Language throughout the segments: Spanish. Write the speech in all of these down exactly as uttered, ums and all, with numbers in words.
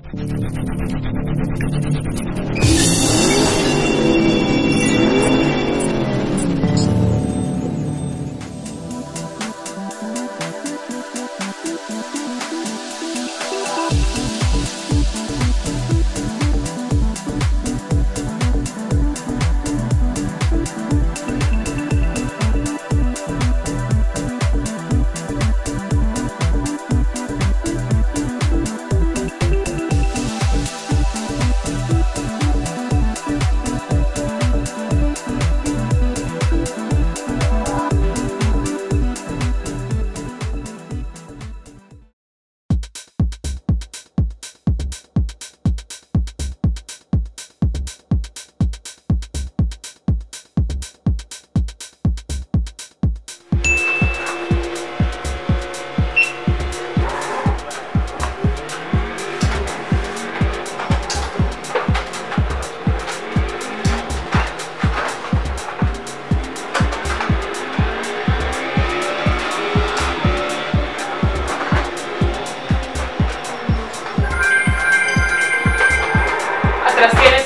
Atrás tienes.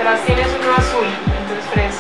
atrás tienes uno azul, entonces fresa.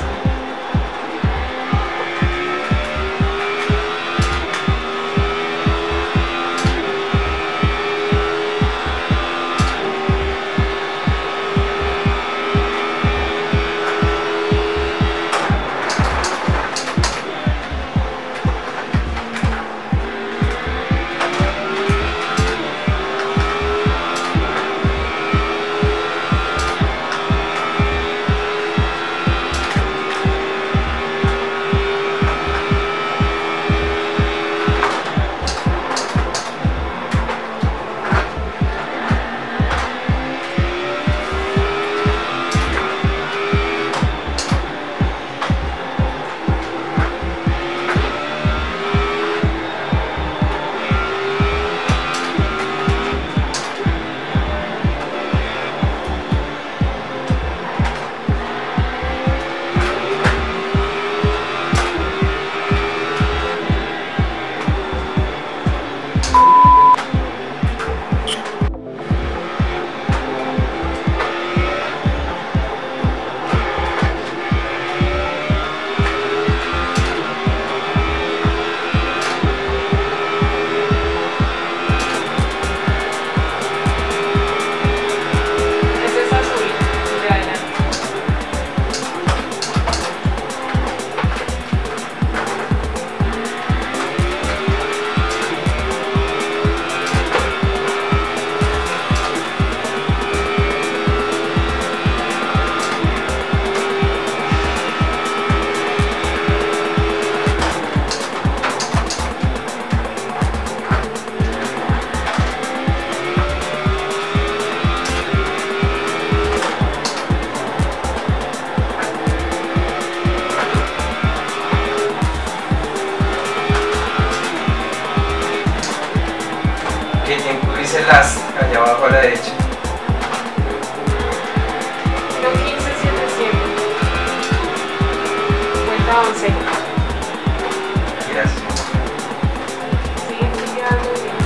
¿Qué tiempo dice las allá abajo a la derecha? uno quince setenta y siete. Cuenta once. Gracias. Sí, estoy quedando bien.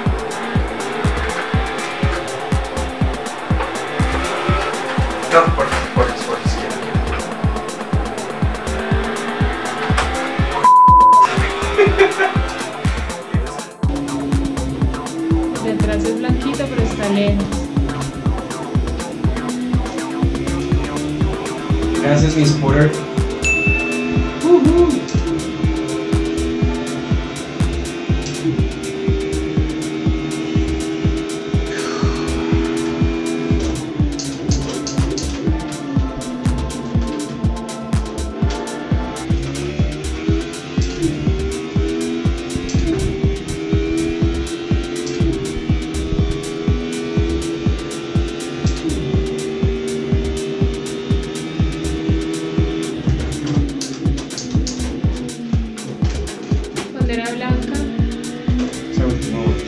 No, por por por izquierda. Detrás es blanquito, pero está lejos. Gracias, mi spotter. Uh-huh. Bandera blanca. Esa última vuelta.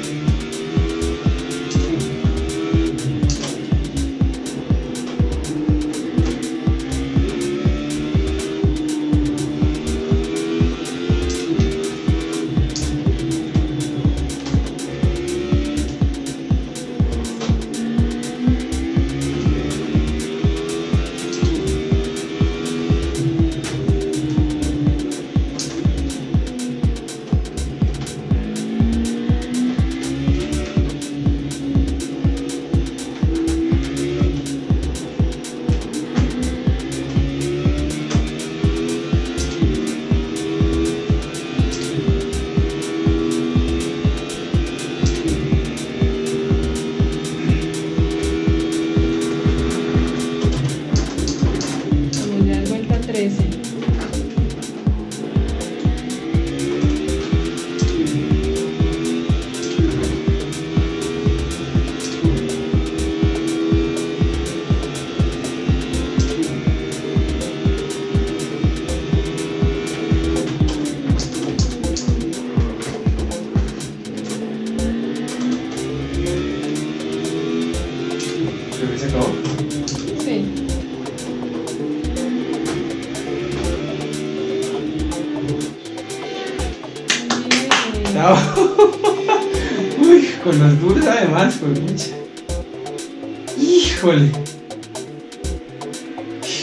No. Uy, con los duros además, pues mucha. Híjole.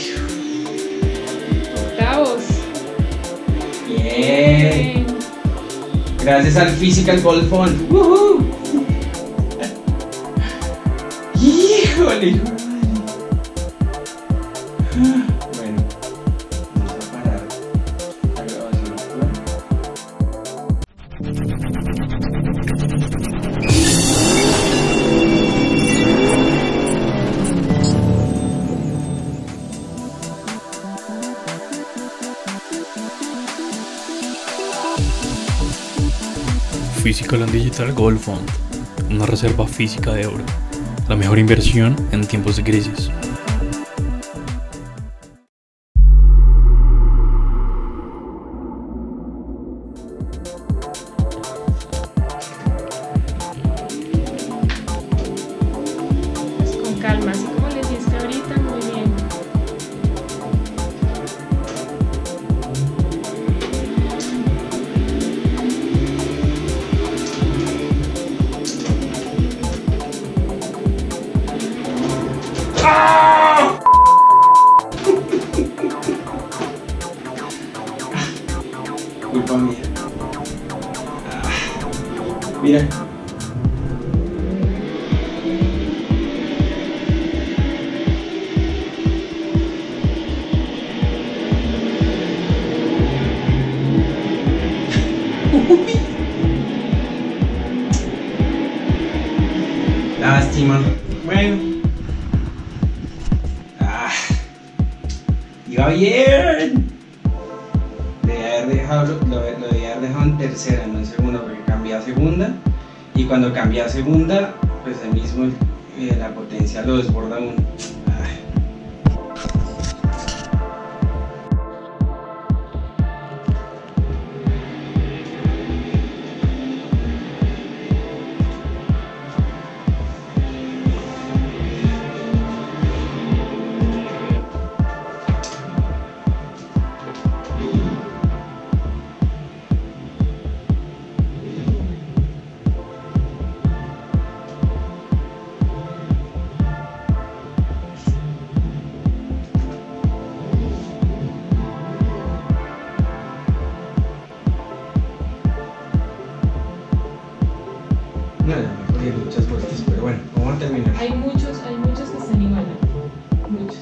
Gracias al Physical Gold Fund. ¡Woohoo! Híjole, hijo. Bueno, vamos a parar la grabación. Physical and Digital Gold Fund, una reserva física de oro, la mejor inversión en tiempos de crisis. Pues con calma, así como le hiciste ahorita, muy bien. Culpa mía. Ah, mira. Lástima. Bueno. Ah, iba bien. Debía haber dejado, lo, lo debía haber dejado en tercera, no en segunda, porque cambié a segunda. Y cuando cambié a segunda, pues ahí mismo eh, la potencia lo desborda uno. Ah. No, ya me cogí muchas vueltas, pero bueno, vamos a terminar. Hay muchos, hay muchos que están igual. Muchos.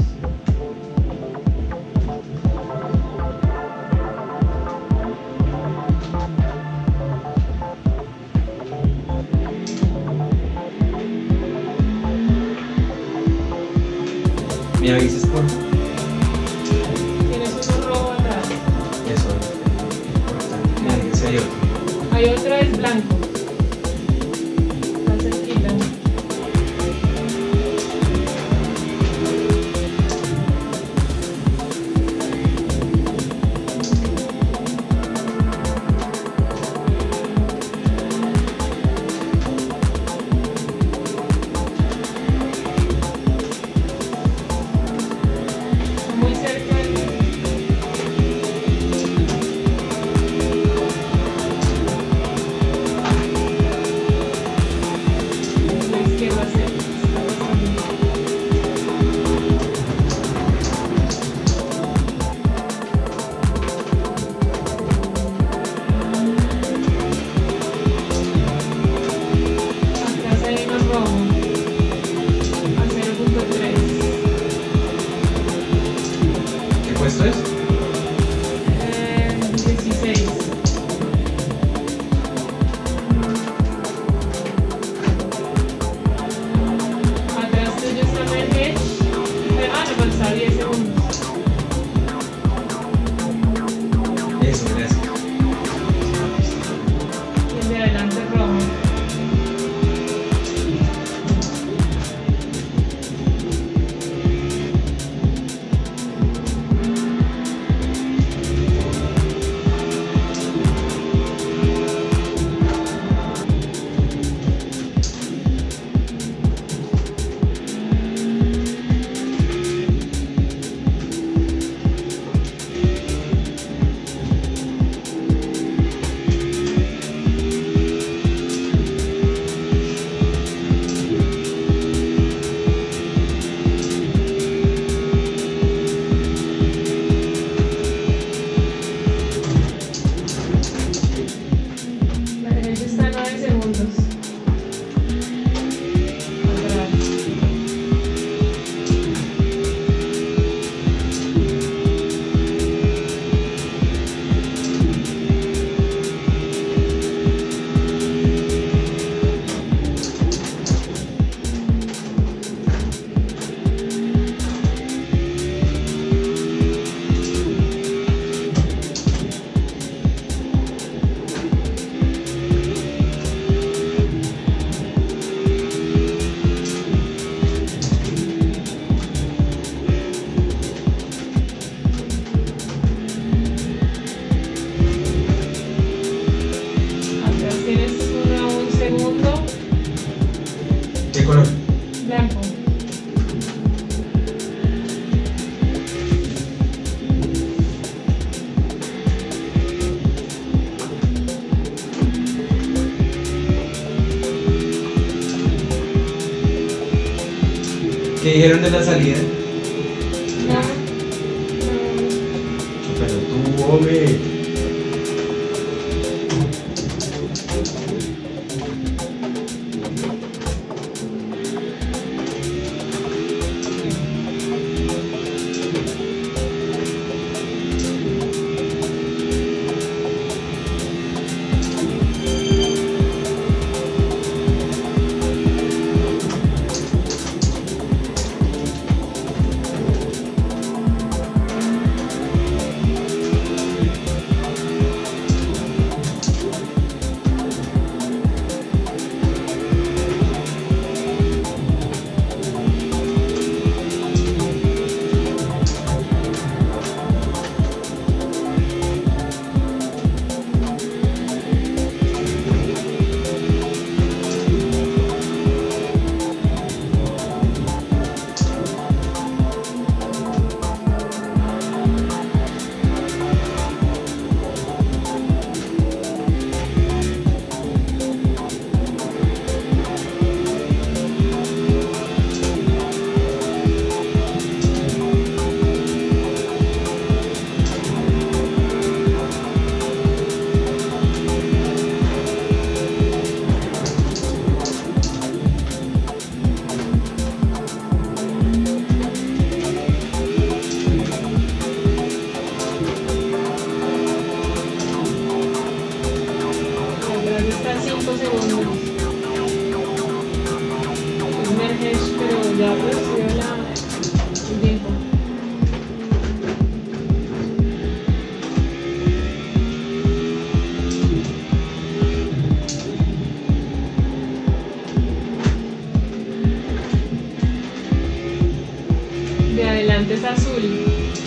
¿Me avisas por Tienes uno rojo atrás. eso? Es importante. Mira, que si hay otro. Hay otro es blanco. Está cerquita. Está muy cerca del... La izquierda se está pasando. Atrás hay uno rojo. A cero punto tres. ¿Qué puesto es? Eh, dieciséis. Atrás tuyo está el edge. Ah, no, pues está diez segundos. Eso, gracias. Y el de adelante rojo. dijeron de la salida? No. Pero tú, hombre. Ya recibió la, el tiempo. De adelante es azul.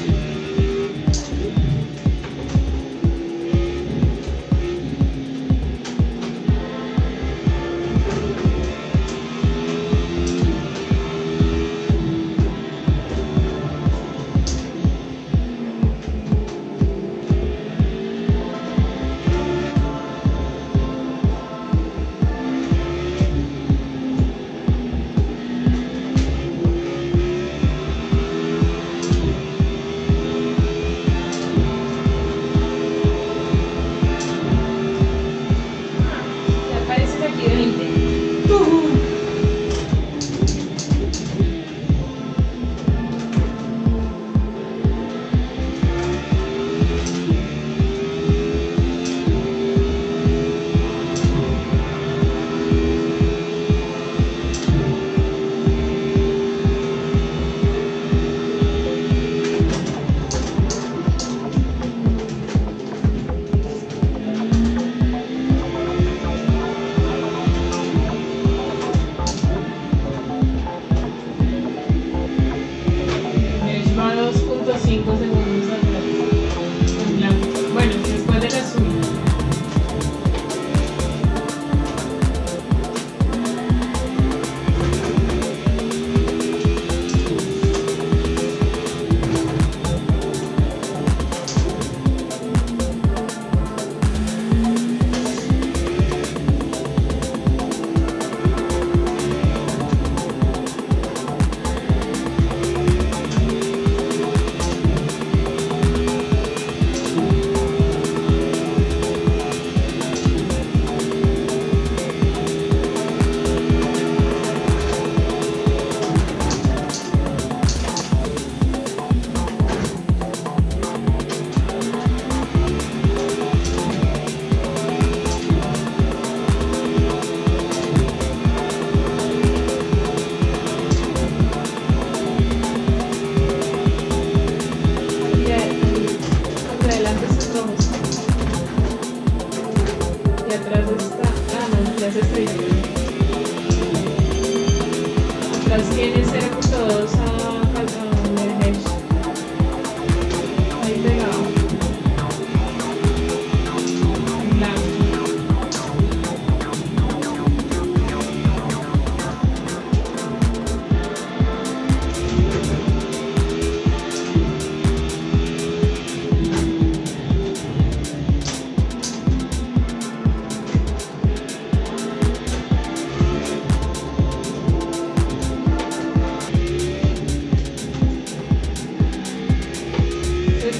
cinco segundos atrás. En blanco. Bueno, después del azul.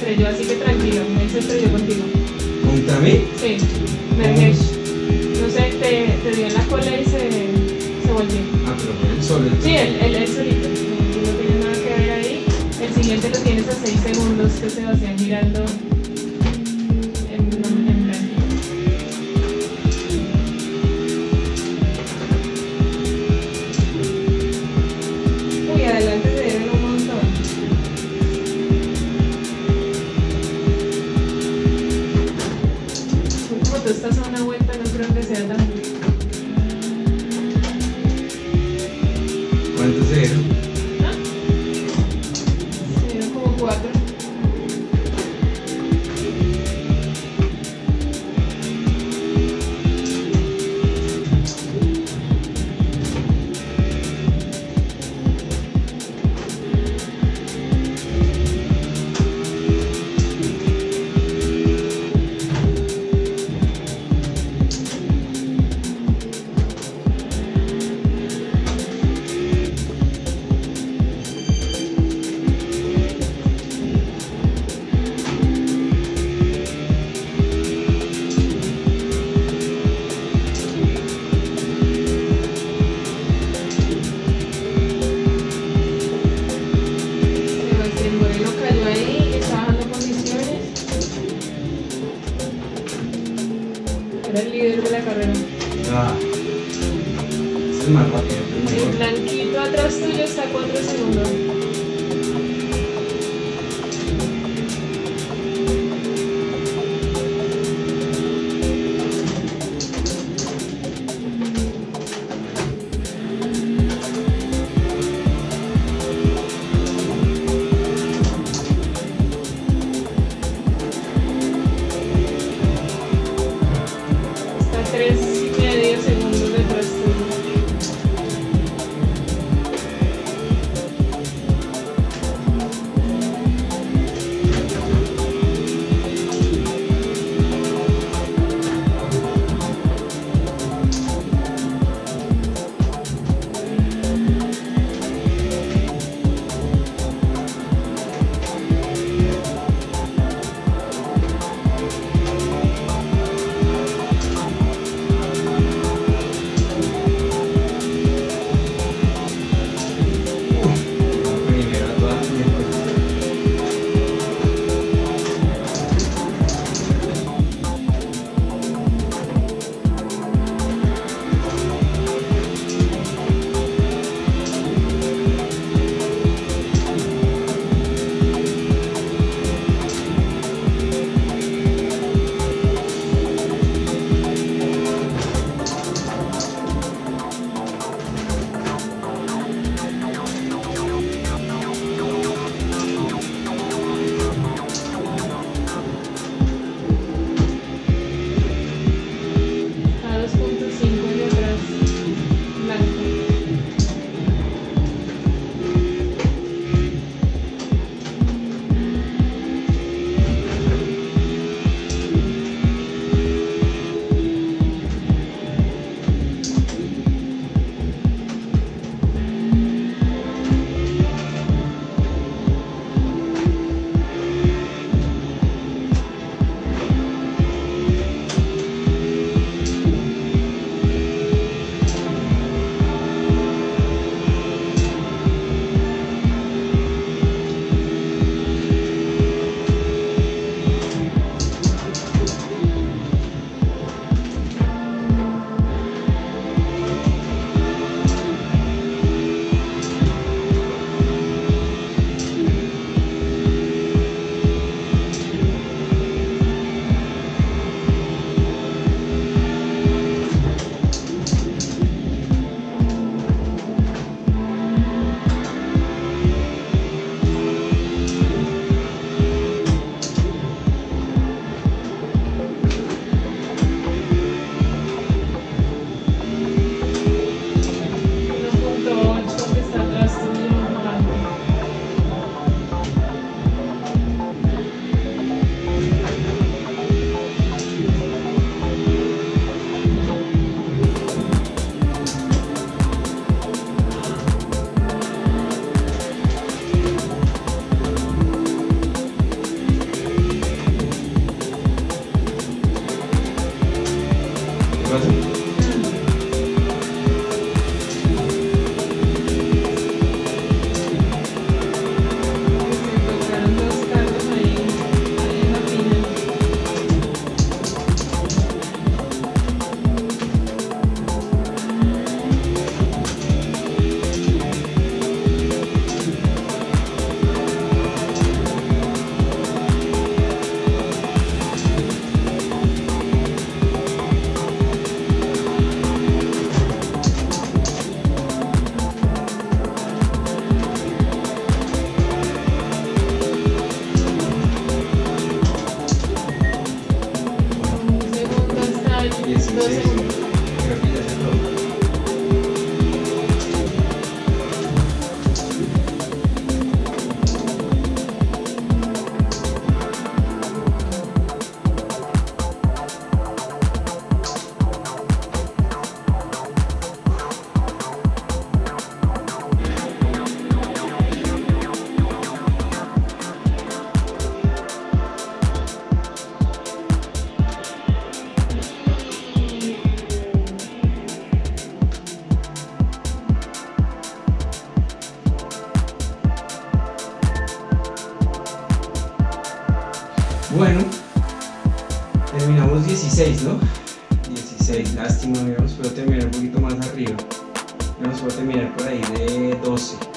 estrelló, así que tranquilo, él se estrelló contigo. ¿Contra mí? Sí, Mergesh. No sé, te, te dio en la cola y se, se volvió. Ah, pero fue el solo. Sí, él, él, él solito. No, no tiene nada que ver ahí. El siguiente lo tienes a seis segundos que Sebastián girando en, en blanco. Uy, adelante se dieron un montón. Como tú estás a una vuelta, no creo que sea tan... ¿Cuántos se dieron? ¿Ah? Se dieron como cuatro. Sebastián Moreno cayó ahí y está bajando posiciones. Era el líder de la carrera. Ah. Ese es más rápido. es El mejor. blanquito atrás tuyo está a cuatro segundos. Está a tres y medio segundos detrás tuyo. Bueno, terminamos dieciséis, ¿no? dieciséis, lástima, habíamos podido terminar un poquito más arriba. Habíamos podido terminar por ahí de doce.